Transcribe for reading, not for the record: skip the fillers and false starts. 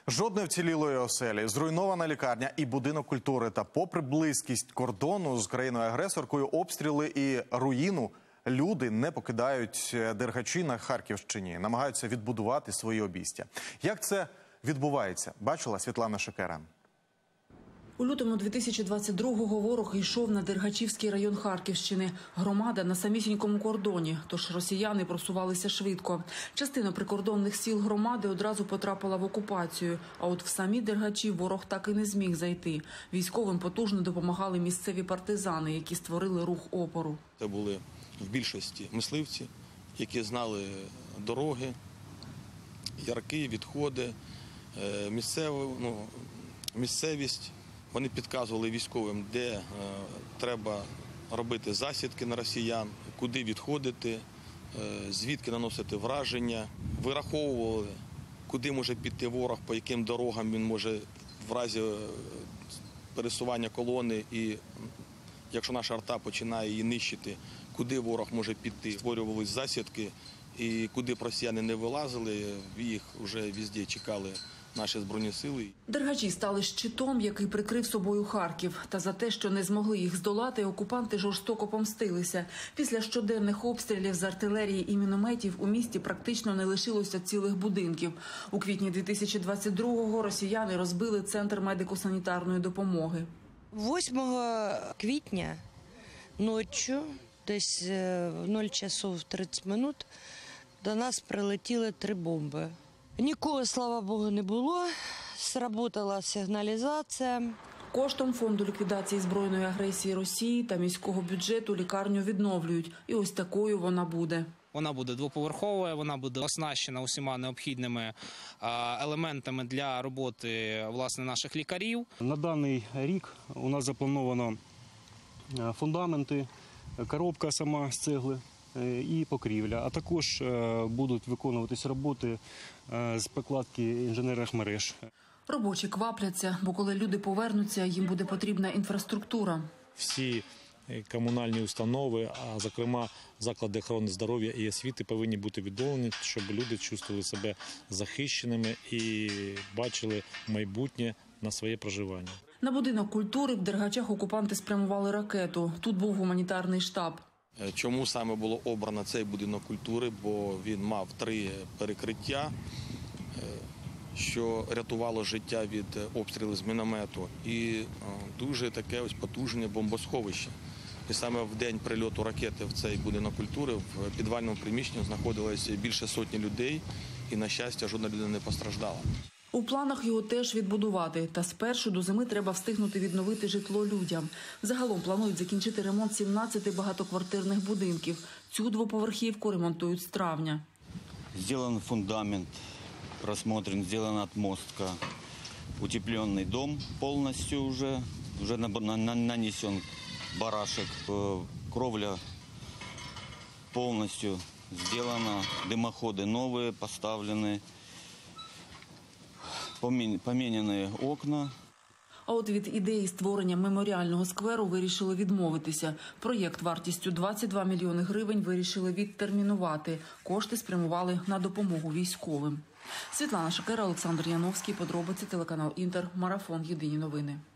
Жодної вцілілої оселі, зруйнована лікарня і будинок культури. Та попри близькість кордону з країною-агресоркою, обстріли і руїну, люди не покидають Дергачі на Харківщині, намагаються відбудувати свої обійстя. Як це відбувається, бачила Світлана Шикера. У лютому 2022-го ворог йшов на Дергачівський район Харківщини. Громада на самісінькому кордоні, тож росіяни просувалися швидко. Частина прикордонних сіл громади одразу потрапила в окупацію. А от в самі Дергачі ворог так і не зміг зайти. Військовим потужно допомагали місцеві партизани, які створили рух опору. Це були в більшості мисливці, які знали дороги, ярки, відходи, місцевість. Вони підказували військовим, де треба робити засідки на росіян, куди відходити, звідки наносити враження. Вираховували, куди може піти ворог, по яким дорогам він може в разі пересування колони. І якщо наша арта починає її нищити, куди ворог може піти. Створювались засідки, і куди б росіяни не вилазили, їх вже везде чекали наші Збройні сили. Дергачі стали щитом, який прикрив собою Харків. Та за те, що не змогли їх здолати, окупанти жорстоко помстилися. Після щоденних обстрілів з артилерії і мінометів у місті практично не лишилося цілих будинків. У квітні 2022-го росіяни розбили центр медико-санітарної допомоги. 8 квітня ночі, десь в 0 часов 30 минут, до нас прилетіли 3 бомби. Нікого, слава Богу, не було. Сработала сигналізація. Коштом фонду ліквідації збройної агресії Росії та міського бюджету лікарню відновлюють. І ось такою вона буде. Вона буде двоповерховою, вона буде оснащена усіма необхідними елементами для роботи, власне, наших лікарів. На даний рік у нас заплановано фундаменти, коробка сама з цегли і покрівля, а також будуть виконуватись роботи з прокладки інженерних мереж. Робочі квапляться, бо коли люди повернуться, їм буде потрібна інфраструктура. Всі комунальні установи, а зокрема заклади охорони здоров'я і освіти повинні бути відновлені, щоб люди чувствували себе захищеними і бачили майбутнє на своє проживання. На будинок культури в Дергачах окупанти спрямували ракету. Тут був гуманітарний штаб. Чому саме було обрано цей будинок культури? Бо він мав 3 перекриття, що рятувало життя від обстрілів з міномету, і дуже таке ось потужне бомбосховище. І саме в день прильоту ракети в цей будинок культури в підвальному приміщенні знаходилося більше сотні людей, і, на щастя, жодна людина не постраждала. У планах його теж відбудувати. Та спершу до зими треба встигнути відновити житло людям. Загалом планують закінчити ремонт 17 багатоквартирних будинків. Цю двоповерхівку ремонтують з травня. Сделан фундамент, просмотрен, сделана отмостка. Утепленный дом полностью уже нанесен барашек. Кровля полностью сделана, дымоходы новые поставлены. Поміняні окна. А от від ідеї створення меморіального скверу вирішили відмовитися. Проєкт вартістю 22 мільйони гривень вирішили відтермінувати. Кошти спрямували на допомогу військовим. Світлана Шикера, Олександр Яновський. Подробиці, телеканал Інтер. Марафон. Єдині новини.